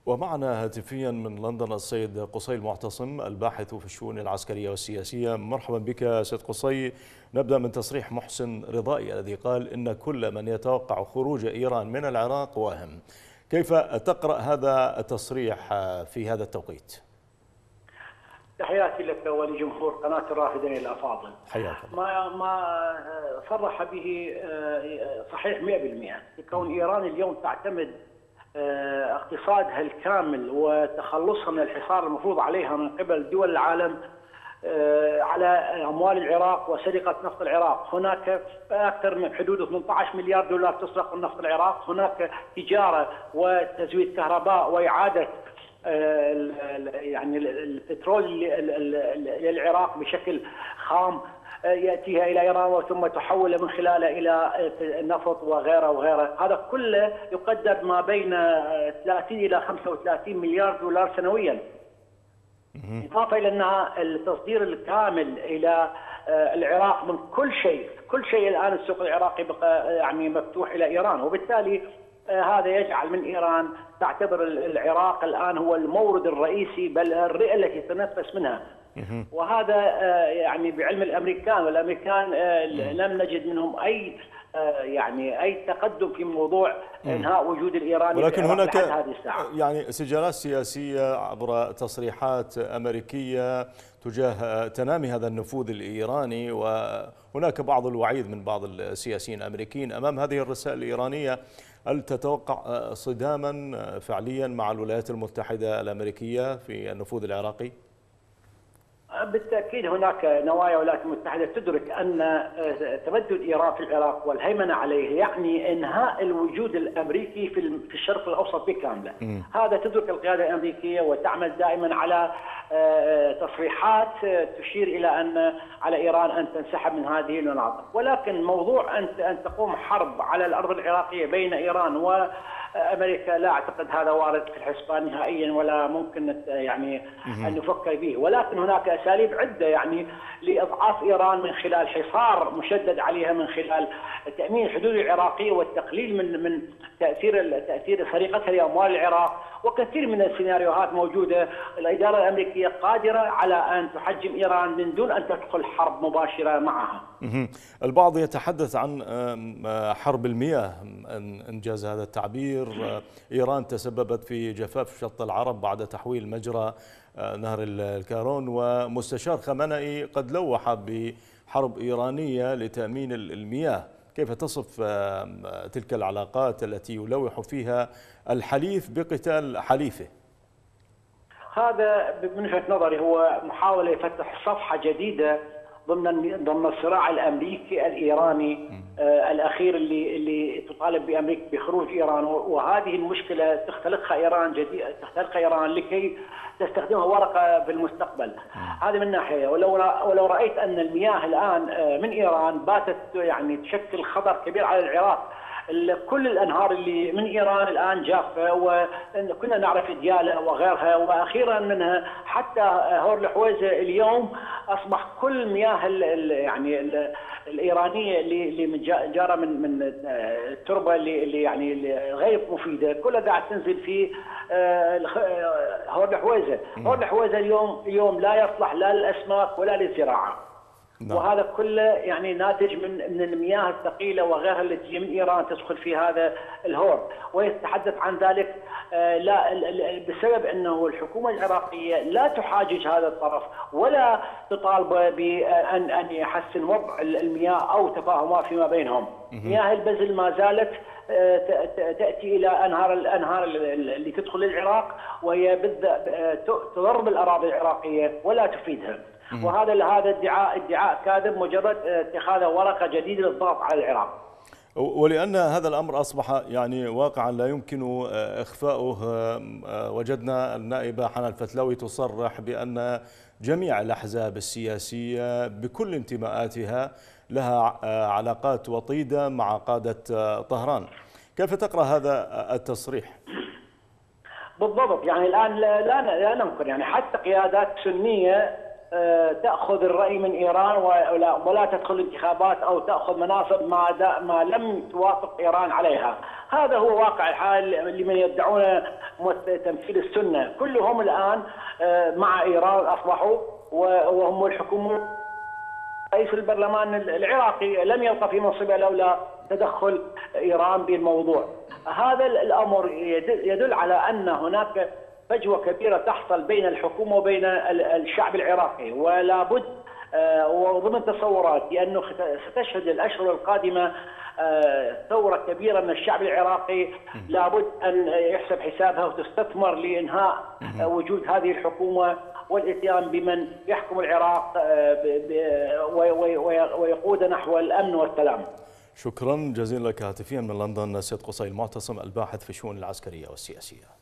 ومعنا هاتفيا من لندن السيد قصي المعتصم الباحث في الشؤون العسكرية والسياسية. مرحبا بك سيد قصي. نبدأ من تصريح محسن رضائي الذي قال إن كل من يتوقع خروج إيران من العراق واهم. كيف تقرأ هذا التصريح في هذا التوقيت؟ تحياتي لك ولجمهور قناة الرافدين الأفاضل. حياك الله. ما صرح به صحيح 100%. كون إيران اليوم تعتمد اقتصادها الكامل وتخلصها من الحصار المفروض عليها من قبل دول العالم على أموال العراق وسرقة نفط العراق. هناك أكثر من حدود 18 مليار دولار تسرق من نفط العراق. هناك تجارة وتزويد كهرباء وإعادة يعني البترول للعراق بشكل خام يأتيها إلى إيران ثم تحول من خلاله إلى النفط وغيره وغيره. هذا كله يقدر ما بين 30 إلى 35 مليار دولار سنويا. إضافة إلى أنها التصدير الكامل إلى العراق من كل شيء الآن السوق العراقي بقى يعني مفتوح إلى إيران، وبالتالي هذا يجعل من إيران تعتبر العراق الآن هو المورد الرئيسي بل الرئة التي تتنفس منها. وهذا يعني بعلم الأمريكان، والأمريكان لم نجد منهم أي تقدم في موضوع إنهاء وجود الإيراني، ولكن هناك هذه الساعة يعني سجالات سياسية عبر تصريحات أمريكية تجاه تنامي هذا النفوذ الإيراني، وهناك بعض الوعيد من بعض السياسيين الأمريكيين أمام هذه الرسائل الإيرانية. هل تتوقع صداما فعليا مع الولايات المتحدة الأمريكية في النفوذ العراقي؟ بالتأكيد هناك نوايا الولايات المتحدة تدرك أن تمدد إيران في العراق والهيمنة عليه يعني إنهاء الوجود الأمريكي في الشرق الأوسط بكامله. هذا تدرك القيادة الأمريكية وتعمل دائما على تصريحات تشير إلى أن على إيران أن تنسحب من هذه المناطق. ولكن موضوع أن تقوم حرب على الأرض العراقية بين إيران وأمريكا لا أعتقد هذا وارد في الحسبان نهائيا ولا ممكن يعني أن نفكر به. ولكن هناك أساليب عدة يعني لإضعاف إيران من خلال حصار مشدد عليها، من خلال تأمين الحدود العراقية والتقليل من تأثير سرقتها لأموال العراق. وكثير من السيناريوهات موجودة. الإدارة الأمريكية قادرة على أن تحجم إيران من دون أن تدخل حرب مباشرة معها. البعض يتحدث عن حرب المياه إنجاز هذا التعبير. إيران تسببت في جفاف شط العرب بعد تحويل مجرى نهر الكارون، ومستشار خامنئي قد لوح بحرب إيرانية لتأمين المياه. كيف تصف تلك العلاقات التي يلوح فيها الحليف بقتال حليفه؟ هذا من وجهة نظري هو محاولة فتح صفحة جديدة ضمن الصراع الأمريكي الإيراني الأخير اللي تطالب بأمريكا بخروج إيران. وهذه المشكلة تختلقها إيران لكي تستخدمها ورقة في المستقبل. هذه من ناحية. ولو رأيت أن المياه الآن من إيران باتت يعني تشكل خطر كبير على العراق. كل الأنهار اللي من إيران الآن جافة، وكنا نعرف ديالى وغيرها، وأخيرا منها حتى هور الحويزة اليوم أصبح كل مياه يعني الإيرانية اللي جارة من التربة اللي يعني غير مفيدة كلها قاعد تنزل في هور الحويزة. هور الحويزة اليوم لا يصلح لا للأسماك ولا للزراعة. وهذا كله يعني ناتج من المياه الثقيله وغيرها اللي تجي من ايران تدخل في هذا الهور. ويتحدث عن ذلك لا بسبب انه الحكومه العراقيه لا تحاجج هذا الطرف ولا تطالبه بان يحسن وضع المياه او تفاهمات فيما بينهم. مياه البزل ما زالت تاتي الى الانهار اللي تدخل للعراق، وهي تضر بالاراضي العراقيه ولا تفيدها. وهذا ادعاء كاذب مجرد اتخاذ ورقة جديدة للضغط على العراق. ولأن هذا الأمر أصبح يعني واقعا لا يمكن إخفاؤه، وجدنا النائبة حنان الفتلاوي تصرح بأن جميع الأحزاب السياسية بكل انتماءاتها لها علاقات وطيدة مع قادة طهران. كيف تقرأ هذا التصريح؟ بالضبط. يعني الآن لا ننكر يعني حتى قيادات سنية تأخذ الرأي من إيران ولا تدخل انتخابات أو تأخذ مناصب ما لم توافق إيران عليها. هذا هو واقع الحال لمن يدعون تمثيل السنة، كلهم الآن مع إيران أصبحوا، وهم الحكومة. رئيس البرلمان العراقي لم يبقى في منصبه لولا تدخل إيران بالموضوع. هذا الأمر يدل على أن هناك فجوة كبيرة تحصل بين الحكومة وبين الشعب العراقي، ولا بد وضمن تصوراتي لأنه ستشهد الأشهر القادمة ثورة كبيرة من الشعب العراقي، لابد أن يحسب حسابها وتستثمر لإنهاء وجود هذه الحكومة والاتيان بمن يحكم العراق ويقود نحو الأمن والسلام. شكرا جزيلا لك هاتفيا من لندن سيد قصي المعتصم الباحث في الشؤون العسكرية والسياسية.